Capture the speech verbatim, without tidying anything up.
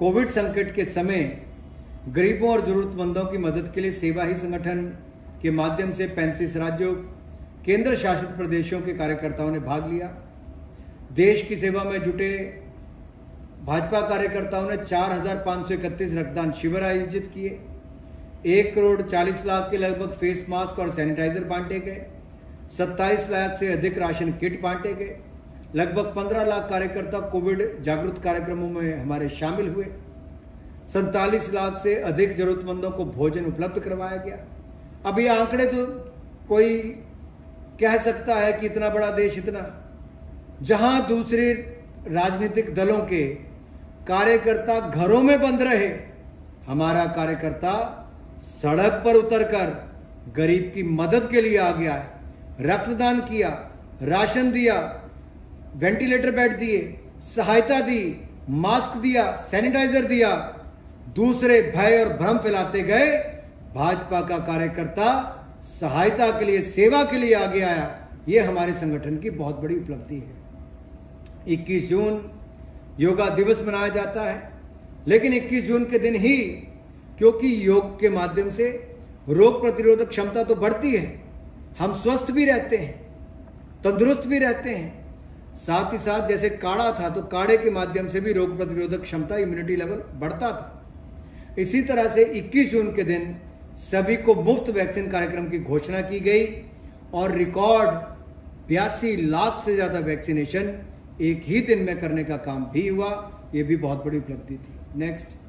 Covid संकट के समय गरीबों और जरूरतमंदों की मदद के लिए सेवा ही संगठन के माध्यम से पैंतीस राज्यों केंद्र शासित प्रदेशों के कार्यकर्ताओं ने भाग लिया। देश की सेवा में जुटे भाजपा कार्यकर्ताओं ने चार हजार पाँच सौ इकतीस रक्तदान शिविर आयोजित किए। एक करोड़ चालीस लाख के लगभग फेस मास्क और सैनिटाइजर बांटे गए। सत्ताईस लाख से अधिक राशन किट बांटे गए। लगभग पंद्रह लाख कार्यकर्ता कोविड जागरूक कार्यक्रमों में हमारे शामिल हुए। सैंतालीस लाख से अधिक जरूरतमंदों को भोजन उपलब्ध करवाया गया। अब ये आंकड़े तो कोई कह सकता है कि इतना बड़ा देश, इतना, जहां दूसरे राजनीतिक दलों के कार्यकर्ता घरों में बंद रहे, हमारा कार्यकर्ता सड़क पर उतरकर गरीब की मदद के लिए आ गया है। रक्तदान किया, राशन दिया, वेंटिलेटर बेड दिए, सहायता दी, मास्क दिया, सैनिटाइजर दिया। दूसरे भय और भ्रम फैलाते गए। भाजपा का कार्यकर्ता सहायता के लिए, सेवा के लिए आगे आया। यह हमारे संगठन की बहुत बड़ी उपलब्धि है। इक्कीस जून योगा दिवस मनाया जाता है, लेकिन इक्कीस जून के दिन ही, क्योंकि योग के माध्यम से रोग प्रतिरोधक क्षमता तो बढ़ती है, हम स्वस्थ भी रहते हैं, तंदुरुस्त भी रहते हैं। साथ ही साथ जैसे काढ़ा था तो काढ़े के माध्यम से भी रोग प्रतिरोधक क्षमता, इम्यूनिटी लेवल बढ़ता था। इसी तरह से इक्कीस जून के दिन सभी को मुफ्त वैक्सीन कार्यक्रम की घोषणा की गई और रिकॉर्ड बयासी लाख से ज्यादा वैक्सीनेशन एक ही दिन में करने का काम भी हुआ। यह भी बहुत बड़ी उपलब्धि थी। नेक्स्ट।